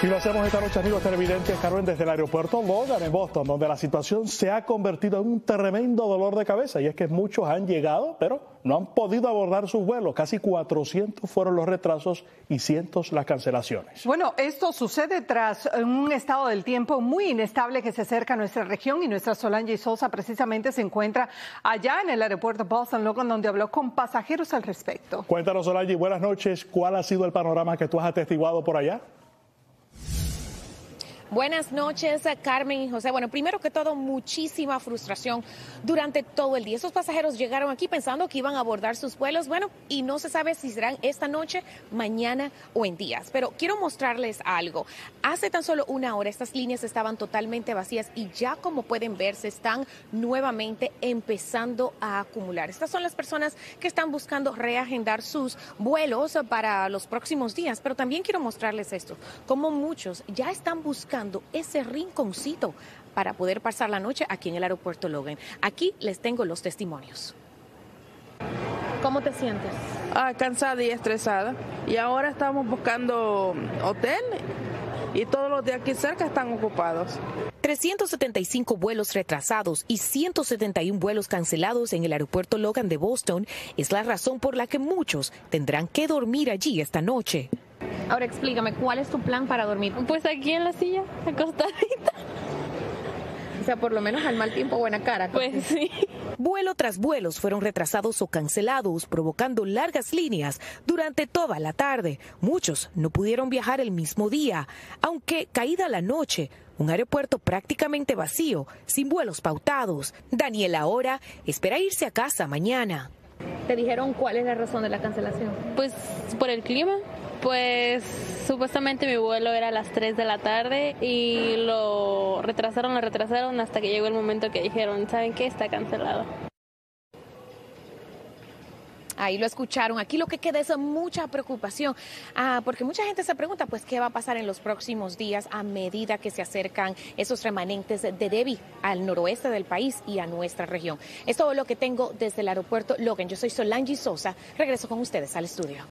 Y lo hacemos esta noche, amigos televidentes, Carmen, desde el aeropuerto Logan en Boston, donde la situación se ha convertido en un tremendo dolor de cabeza. Y es que muchos han llegado, pero no han podido abordar sus vuelos. Casi 400 fueron los retrasos y cientos las cancelaciones. Bueno, esto sucede tras un estado del tiempo muy inestable que se acerca a nuestra región, y nuestra Solange Sosa precisamente se encuentra allá en el aeropuerto Boston Logan, donde habló con pasajeros al respecto. Cuéntanos, Solange, buenas noches. ¿Cuál ha sido el panorama que tú has atestiguado por allá? Buenas noches, Carmen y José. Bueno, primero que todo, muchísima frustración durante todo el día. Esos pasajeros llegaron aquí pensando que iban a abordar sus vuelos, bueno, y no se sabe si serán esta noche, mañana o en días. Pero quiero mostrarles algo. Hace tan solo una hora estas líneas estaban totalmente vacías y ya, como pueden ver, se están nuevamente empezando a acumular. Estas son las personas que están buscando reagendar sus vuelos para los próximos días. Pero también quiero mostrarles esto, como muchos ya están buscando ese rinconcito para poder pasar la noche aquí en el aeropuerto Logan. Aquí les tengo los testimonios. ¿Cómo te sientes? Cansada y estresada. Y ahora estamos buscando hotel y todos los de aquí cerca están ocupados. 375 vuelos retrasados y 171 vuelos cancelados en el aeropuerto Logan de Boston es la razón por la que muchos tendrán que dormir allí esta noche. Ahora explícame, ¿cuál es tu plan para dormir? Pues aquí en la silla, acostadita. O sea, por lo menos al mal tiempo, buena cara. Pues sí. Vuelo tras vuelos fueron retrasados o cancelados, provocando largas líneas durante toda la tarde. Muchos no pudieron viajar el mismo día, aunque caída la noche, un aeropuerto prácticamente vacío, sin vuelos pautados. Daniel ahora espera irse a casa mañana. ¿Te dijeron cuál es la razón de la cancelación? Pues por el clima. Pues supuestamente mi vuelo era a las 3 de la tarde y lo retrasaron hasta que llegó el momento que dijeron, ¿saben qué? Está cancelado. Ahí lo escucharon. Aquí lo que queda es mucha preocupación, porque mucha gente se pregunta, pues, ¿qué va a pasar en los próximos días a medida que se acercan esos remanentes de Debby al noroeste del país y a nuestra región? Es todo lo que tengo desde el aeropuerto Logan. Yo soy Solange Sosa. Regreso con ustedes al estudio.